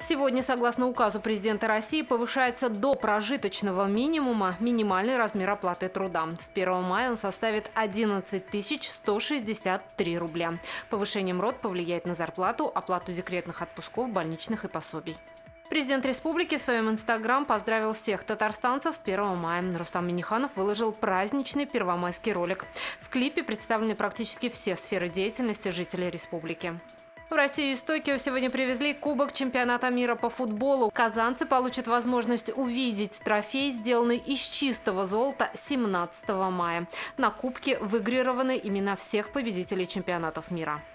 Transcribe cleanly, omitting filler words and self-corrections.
Сегодня, согласно указу президента России, повышается до прожиточного минимума минимальный размер оплаты труда. С 1 мая он составит 11 163 рубля. Повышение МРОТ повлияет на зарплату, оплату декретных отпусков, больничных и пособий. Президент республики в своем инстаграм поздравил всех татарстанцев с 1 мая. Рустам Минниханов выложил праздничный первомайский ролик. В клипе представлены практически все сферы деятельности жителей республики. В Россию из Токио сегодня привезли Кубок чемпионата мира по футболу. Казанцы получат возможность увидеть трофей, сделанный из чистого золота 17 мая. На кубке выгравированы имена всех победителей чемпионатов мира.